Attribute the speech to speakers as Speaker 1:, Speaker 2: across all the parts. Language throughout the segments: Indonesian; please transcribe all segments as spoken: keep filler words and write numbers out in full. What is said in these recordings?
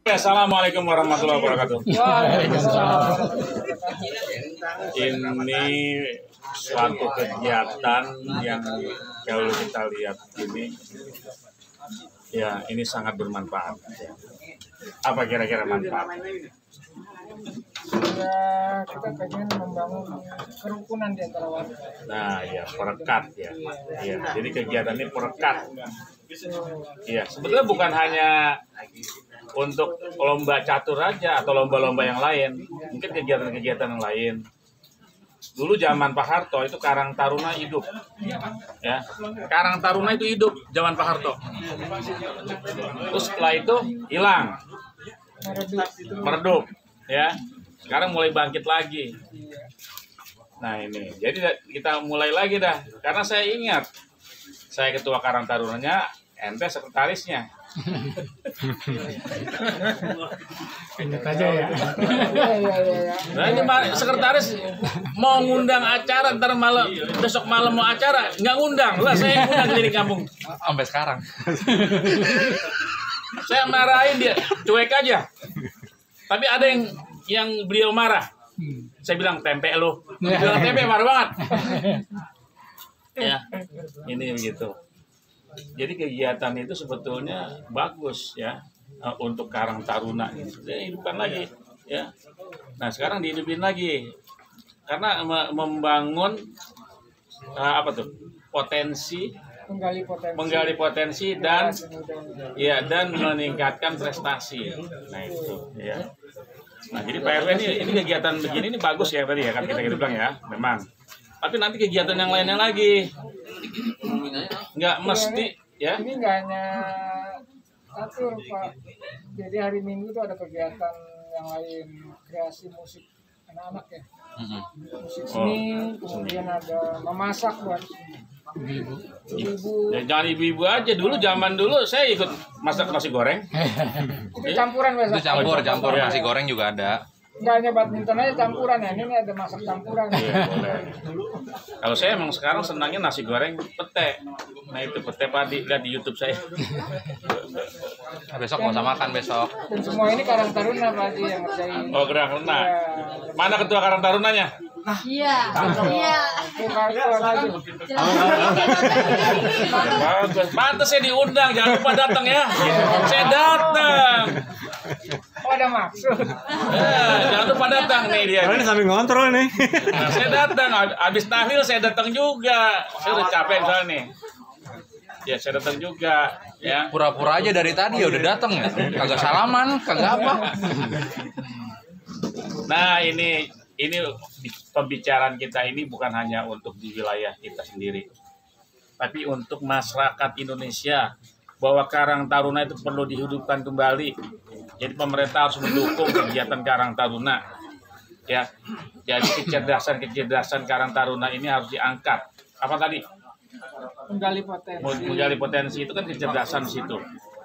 Speaker 1: Assalamualaikum warahmatullahi wabarakatuh. Ini suatu kegiatan yang kalau kita lihat ini, ya ini sangat bermanfaat. Apa kira-kira manfaatnya?
Speaker 2: Ya, kita pengen membangun kerukunan di antara warga.
Speaker 1: Nah, ya perekat ya. Iya, jadi kegiatan ini perekat. Iya, sebetulnya bukan hanya untuk lomba catur aja atau lomba-lomba yang lain. Mungkin kegiatan-kegiatan yang lain. Dulu zaman Pak Harto itu Karang Taruna hidup. Ya. Karang Taruna itu hidup zaman Pak Harto. Terus setelah itu hilang. Meredup, ya. Sekarang mulai bangkit lagi. Nah, ini. Jadi kita mulai lagi dah. Karena saya ingat saya ketua Karang Tarunanya, ente sekretarisnya.
Speaker 2: Ingat aja ya.
Speaker 1: Nah, ini sekretaris mau ngundang acara ntar malam, besok malam mau acara nggak ngundang lah, saya ngundang keliling kampung
Speaker 3: sampai sekarang.
Speaker 1: Saya marahin dia, cuek aja. Tapi ada yang yang beliau marah. Saya bilang tempe lo, bilang tempe marah banget. Ya, ini begitu. Jadi kegiatan itu sebetulnya bagus ya untuk Karang Taruna ini. Dihidupkan lagi ya. Nah sekarang dihidupin lagi karena membangun uh, apa tuh potensi,
Speaker 2: menggali potensi,
Speaker 1: menggali potensi dan ya dan meningkatkan prestasi. Nah itu ya. Nah jadi Pak R W ini, ini kegiatan begini ini bagus ya tadi ya kan kita kita bilang ya memang. Tapi nanti kegiatan yang lainnya lagi nggak mesti ya.
Speaker 2: Ini nggak hanya catur Pak. Jadi hari Minggu itu ada kegiatan yang lain, kreasi musik anak-anak ya. Musik seni, oh, kemudian ada memasak buat ibu-ibu.
Speaker 1: Ya, jangan ibu-ibu aja, dulu zaman dulu saya ikut masak nasi goreng.
Speaker 2: Itu campuran biasa.
Speaker 3: Itu campur, campur nasi goreng juga ada.
Speaker 2: Nggak hanya badminton aja campuran ya, ini ada masak campuran.
Speaker 1: Iya, boleh. Kalau saya emang sekarang senangnya nasi goreng pete. Nah itu pete padi, lihat di YouTube saya.
Speaker 3: Besok mau sama makan besok.
Speaker 2: Dan semua ini Karang Taruna Pak Haji yang ngerjain.
Speaker 1: Oh Karang Taruna. Mana ketua Karang Tarunanya?
Speaker 4: Iya. Iya.
Speaker 1: Bagus. Pantes saya diundang, jangan lupa datang ya. Saya datang.
Speaker 2: Oh ada maksud.
Speaker 1: Ya, jangan lupa datang nih dia.
Speaker 5: Ini sambil ngontrol nih.
Speaker 1: Nah, saya datang, habis tahlil saya datang juga. Saya udah capek soalnya nih. Ya saya datang juga ya.
Speaker 3: Pura-pura aja dari tadi ya udah datang ya. Kagak salaman, kagak apa.
Speaker 1: Nah ini ini pembicaraan kita ini bukan hanya untuk di wilayah kita sendiri, tapi untuk masyarakat Indonesia, bahwa Karang Taruna itu perlu dihidupkan kembali. Jadi pemerintah harus mendukung kegiatan Karang Taruna. Ya, jadi kecerdasan-kecerdasan Karang Taruna ini harus diangkat. Apa tadi?
Speaker 2: Menggali potensi.
Speaker 1: Menggali potensi itu kan kecerdasan di situ.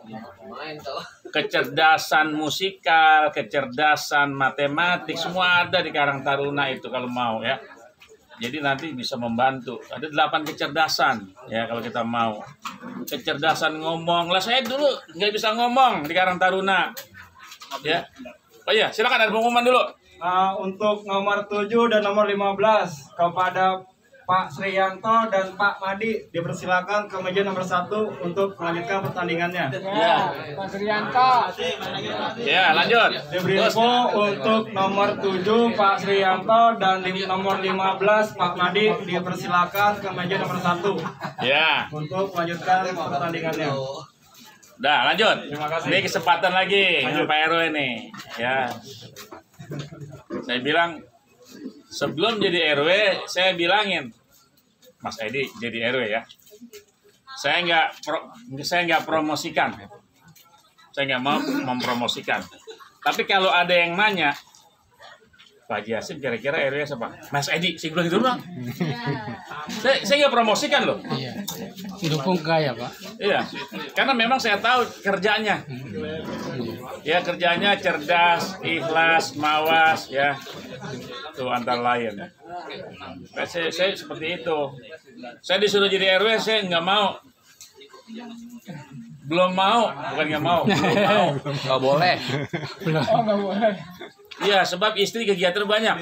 Speaker 1: Kecerdasan musikal, kecerdasan matematik, semua ada di Karang Taruna itu kalau mau ya. Jadi nanti bisa membantu. Ada delapan kecerdasan ya kalau kita mau. Kecerdasan ngomong. Lah saya dulu nggak bisa ngomong di Karang Taruna. Ya. Oh iya, silakan ada pengumuman dulu.
Speaker 6: Uh, untuk nomor tujuh dan nomor lima belas kepada Pak Sriyanto dan Pak Madi dipersilakan ke meja nomor satu untuk melanjutkan pertandingannya.
Speaker 2: Ya, Pak Sriyanto.
Speaker 1: Ya, lanjut.
Speaker 6: Diberi info untuk nomor tujuh Pak Sriyanto dan lim nomor lima belas Pak Madi dipersilakan ke meja nomor satu.
Speaker 1: Ya.
Speaker 6: Untuk melanjutkan pertandingannya.
Speaker 1: Dah, lanjut.
Speaker 6: Terima kasih.
Speaker 1: Ini kesempatan lagi dengan Pak R W nih. Ya. Saya bilang sebelum jadi R W, saya bilangin, Mas Edi jadi R W ya. Saya nggak pro, saya nggak promosikan, saya nggak mau mempromosikan. Tapi kalau ada yang nanya, Pak Haji Hasim kira-kira R W siapa? Mas Edi, saya bilang gitu doang. Saya saya nggak promosikan loh.
Speaker 7: Iya. Dukung gaya Pak.
Speaker 1: Iya, karena memang saya tahu kerjanya. Ya kerjanya cerdas, ikhlas, mawas ya. Itu antara lain. Nah, saya, saya seperti itu. Saya disuruh jadi R W, saya nggak mau. Belum mau, bukan nggak mau, belum mau.
Speaker 3: Nggak boleh.
Speaker 2: Oh nggak boleh.
Speaker 1: Iya, sebab istri kegiatan banyak.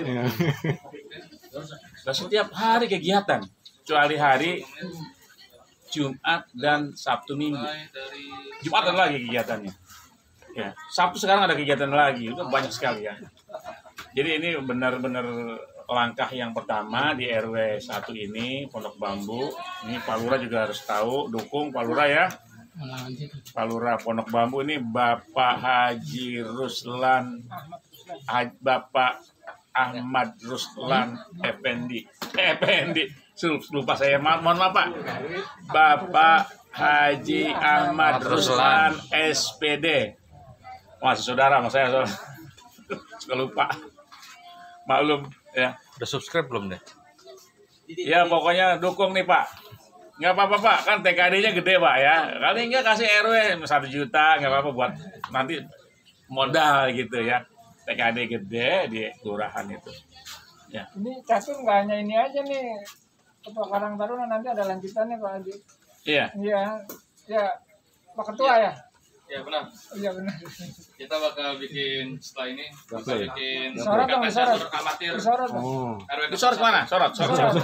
Speaker 1: Nah, setiap hari kegiatan, kecuali hari Jumat dan Sabtu Minggu. Jumat ada lagi kegiatannya. Ya, Sabtu sekarang ada kegiatan lagi, itu banyak sekali ya. Jadi ini benar-benar langkah yang pertama di R W satu ini, Pondok Bambu. Ini Pak Lurah juga harus tahu, dukung Pak Lurah ya. Pak Lurah Pondok Bambu ini Bapak Haji Ruslan, Haj- Bapak Ahmad Ruslan Effendi. Eh, Effendi, lupa saya, Ma- mohon maaf Pak. Bapak Haji Ahmad Ruslan S P D. Masih saudara sama saya, saudara. Suka lupa. Maklum ya.
Speaker 3: Udah subscribe belum deh?
Speaker 1: Ya pokoknya dukung nih Pak. Nggak apa-apa Pak, kan T K D-nya gede Pak ya. Kali enggak kasih R W satu juta, nggak apa-apa buat nanti modal gitu ya. T K D gede di kelurahan itu. Ya.
Speaker 2: Ini catur nggak hanya ini aja nih. Ketua Karang Taruna nanti ada lanjutannya Pak Haji.
Speaker 1: Iya.
Speaker 2: Iya, ya Pak Ketua ya.
Speaker 5: Ya benar.
Speaker 2: Iya benar.
Speaker 5: Kita bakal bikin setelah ini bakal bikin
Speaker 2: Sorot dong,
Speaker 5: ikatan
Speaker 2: sorot.
Speaker 5: catur amatir
Speaker 2: Sorot.
Speaker 5: R W
Speaker 1: Sorot kemana? Sorot, sorot. sorot.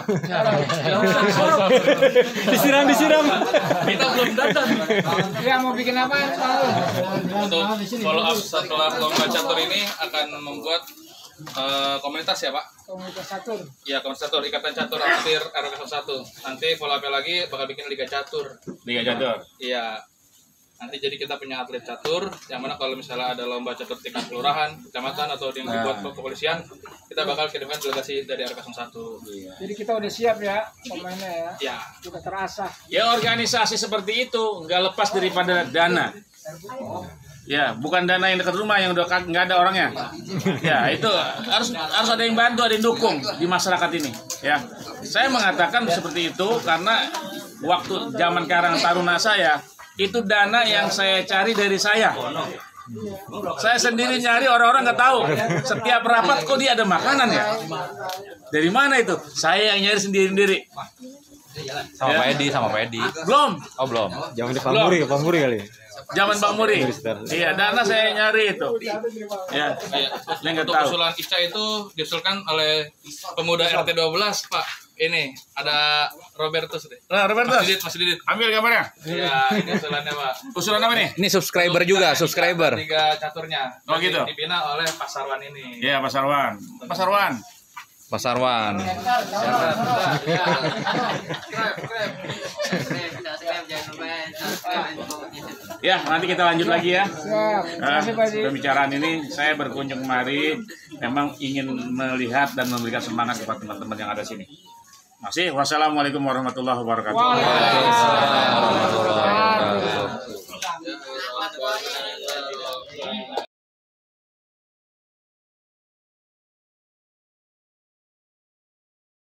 Speaker 6: Disiram disiram.
Speaker 5: Kita belum datang.
Speaker 2: Ya mau bikin apa?
Speaker 5: Untuk follow up setelah lomba catur ini akan membuat eh, komunitas ya Pak.
Speaker 2: Komunitas catur.
Speaker 5: Iya komunitas catur ikatan catur amatir R W satu. Nanti follow up lagi bakal bikin liga catur.
Speaker 1: Liga catur.
Speaker 5: Iya. Nanti jadi kita punya atlet catur, yang mana kalau misalnya ada lomba catur tingkat kelurahan, kecamatan, atau yang dibuat
Speaker 1: Nah.
Speaker 5: kepolisian, kita bakal kirimkan delegasi dari R W satu.
Speaker 2: Jadi kita udah siap ya pemainnya ya.
Speaker 5: Ya,
Speaker 2: Kita terasah.
Speaker 1: Ya organisasi seperti itu nggak lepas daripada dana. Ya, bukan dana yang dekat rumah yang udah kag- nggak ada orangnya. Ya, itu harus harus ada yang bantu, ada yang dukung di masyarakat ini. Ya, saya mengatakan seperti itu karena waktu zaman Karang Taruna saya itu dana yang saya cari dari saya. Saya sendiri nyari, orang-orang nggak tahu. Setiap rapat kok dia ada makanan ya? Dari mana itu? Saya yang nyari sendiri-sendiri.
Speaker 3: Sama
Speaker 1: Ya.
Speaker 3: Pak Edi, sama Pak Edi.
Speaker 1: Belum.
Speaker 3: Oh belum.
Speaker 6: Jangan di Pamuri, Pamuri kali.
Speaker 1: Zaman Bang Muri. Iya, dana saya nyari itu. Ya,
Speaker 5: iya.
Speaker 1: saya nggak
Speaker 5: Untuk
Speaker 1: tahu.
Speaker 5: usulan I C A itu diusulkan oleh pemuda R T dua belas, Pak. Ini ada Robertus deh.
Speaker 1: Nah, Robertus,
Speaker 5: Mas Didit, Mas Didit.
Speaker 1: ambil gambarnya.
Speaker 5: Iya, ini usulannya, Pak.
Speaker 1: Usulan apa nih?
Speaker 3: Ini subscriber juga, subscriber.
Speaker 5: Tiga caturnya.
Speaker 1: Oh, gitu.
Speaker 5: Dibina oleh Pak Sarwan ini.
Speaker 1: Iya, Pak Sarwan. Pak Sarwan.
Speaker 3: Pak Sarwan.
Speaker 1: Ya, nanti kita lanjut lagi ya.
Speaker 2: Siap. Terima
Speaker 1: Nah,
Speaker 2: kasih Pak Haji.
Speaker 1: pembicaraan ini saya berkunjung kemari memang ingin melihat dan memberikan semangat kepada teman-teman yang ada sini. Masih, wassalamualaikum warahmatullahi wabarakatuh.
Speaker 2: Waalaikumsalam.
Speaker 5: Ya,